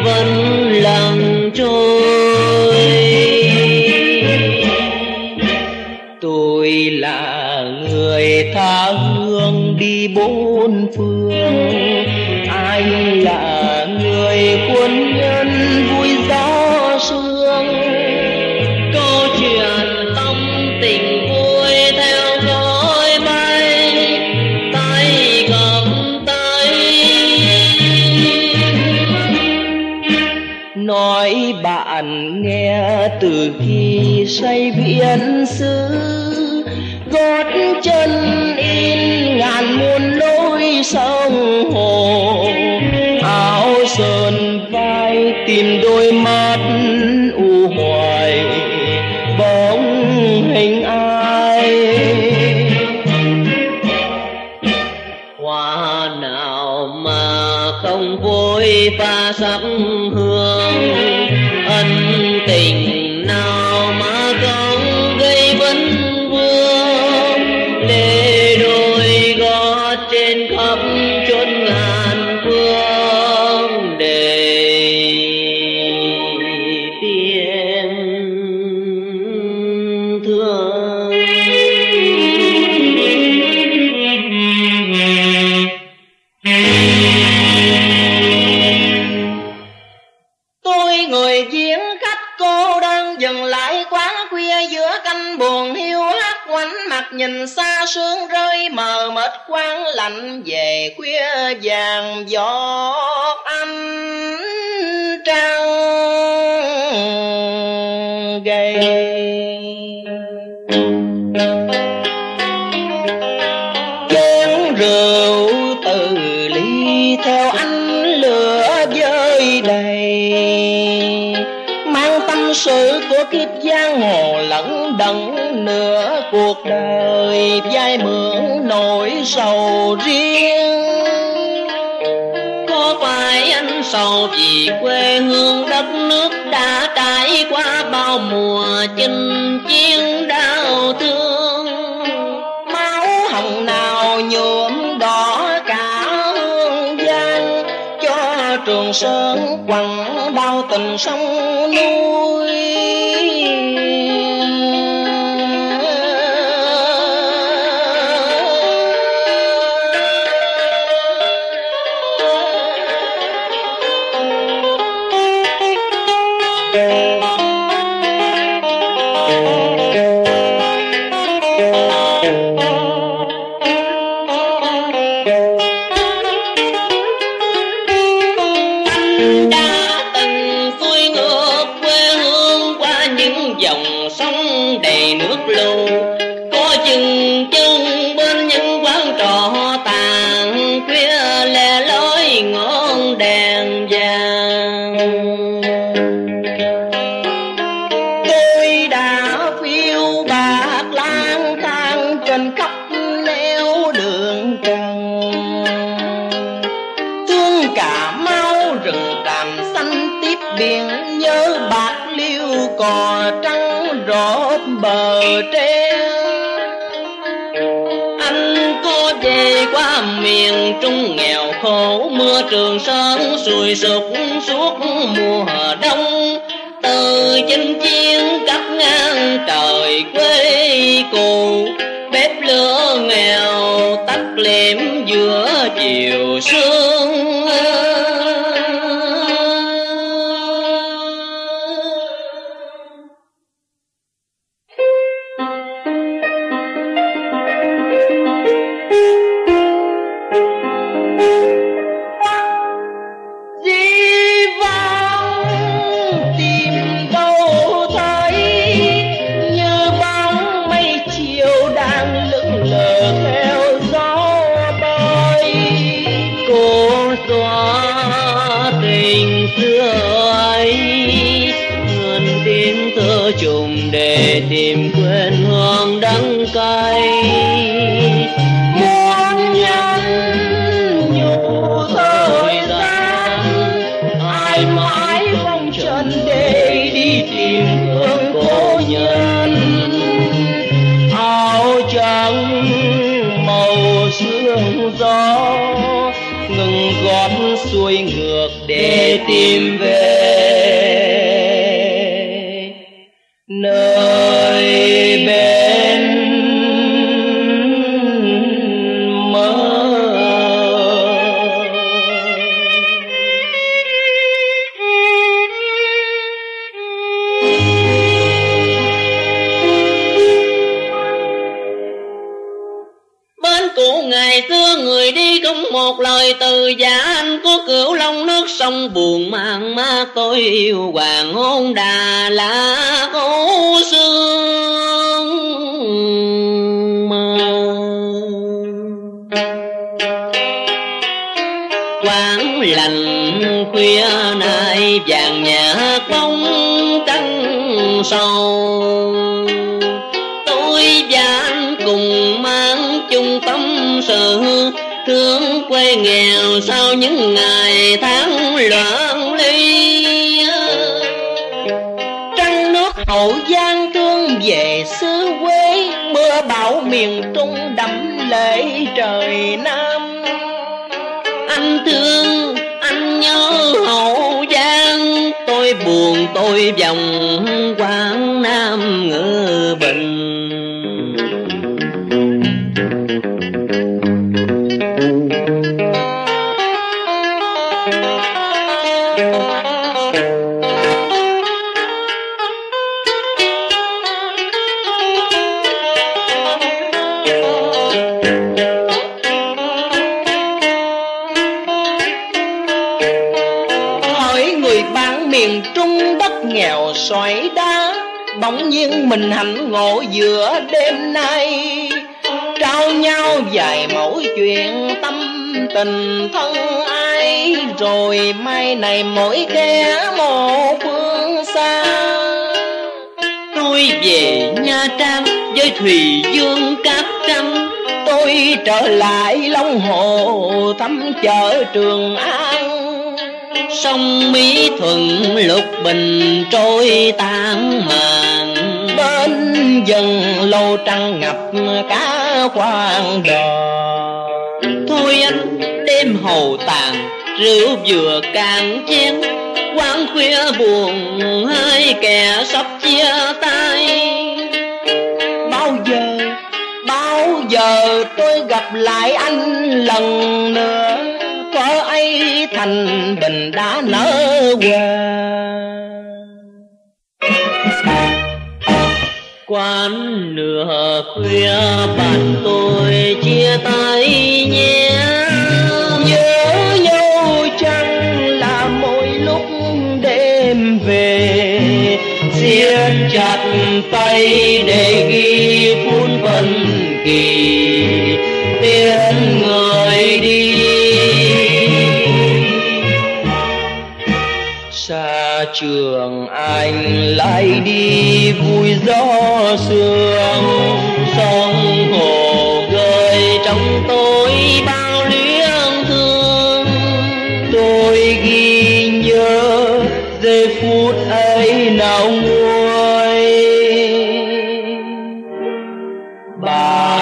vẫn lặng trôi. Tôi là người tha hương đi bốn phương, anh là người quân nhân vui gió sương. Câu chuyện tâm tình vui theo khói bay, tay cầm tay. Nói bạn nghe từ khi say viễn xứ, gót chân in ngàn muôn lối sông hồ. Áo sơn vai tìm đôi mắt u hoài, bóng hình ai. Hoa nào mà không vội pha sắc hương, ân tình nào mà không gây vấn vương. Để đôi gót trên khắp chốn ngàn phương, để tiếng thương. Tôi ngồi viếng khách cô đơn dừng lại quán khuya giữa canh buồn hiu hắt, quánh mặt nhìn xa sương rơi mờ mịt quang lạnh về khuya vàng giọt ánh trăng gầy. Chén rượu từ ly theo ánh lửa vơi đầy, mang tâm sự của kiếp giang hồ lẫn đẫn nửa cuộc đời, vai mượn nỗi sầu riêng. Có phải anh sầu vì quê hương đất nước đã trải qua bao mùa chinh chiến đau thương? Máu hồng nào nhuộm đỏ cả hương giang, cho Trường Sơn quằn bao tình sông núi. Có chừng chân bên những quán trọ tàn khuya lẻ loi ngọn đèn vàng. Tôi đã phiêu bạc lang thang trên khắp nẻo đường trần, thương Cà Mau rừng tràm xanh tiếp biển, nhớ Bạc Liêu cò trắng rót bờ tre. Anh có về qua miền Trung nghèo khổ, mưa Trường Sơn sùi sụp suốt mùa đông. Từ chinh chiến cắt ngang trời quê cù, bếp lửa nghèo tắt liệm giữa chiều sương. Trùng để tìm quên hương đắng cay, muôn nhân nhiều thời gian, ai mãi phong trần để đi tìm hương cố nhân. Áo trắng màu sương gió ngừng gót xuôi ngược được để tìm về nơi bên mơ. Bên cũ ngày xưa người đi không một lời từ giả, anh có Cửu Long nước sông buồn mang mát tôi yêu hoàng hôn Đà Lạt cố sương mơ. Quán lành khuya nay vàng nhạt bóng trăng sầu, tôi và anh cùng mang chung tâm sự, thương quê nghèo sau những ngày tháng loạn ly. Trăng nước Hậu Giang thương về xứ quê, mưa bão miền Trung đẫm lệ trời Nam. Anh thương, anh nhớ Hậu Giang, tôi buồn tôi vòng Quảng Nam Ngự Bình. Miền Trung đất nghèo xoáy đá, bỗng nhiên mình hạnh ngộ giữa đêm nay, trao nhau vài mẫu chuyện tâm tình thân ai, rồi mai này mỗi kẻ một phương xa. Tôi về Nha Trang với Thùy Dương Cát Trăng, tôi trở lại Long Hồ thăm chợ Trường An. Sông Mỹ Thuận Lục Bình trôi tan màn, bên dần lâu trăng ngập cá khoan đò. Thôi anh đêm hầu tàn, rượu vừa càng chén, quán khuya buồn hai kẻ sắp chia tay. Bao giờ tôi gặp lại anh lần nữa, có ấy thành bình đã nở hoa. Quán nửa khuya bạn tôi chia tay nhé, nhớ nhau chẳng là mỗi lúc đêm về, siết chặt tay để ghi phút phân kỳ tiếng người đi. Xa trường anh lại đi vui gió sương, sông hồ gợi trong tôi bao luyến thương. Tôi ghi nhớ giây phút ấy nào nguôi.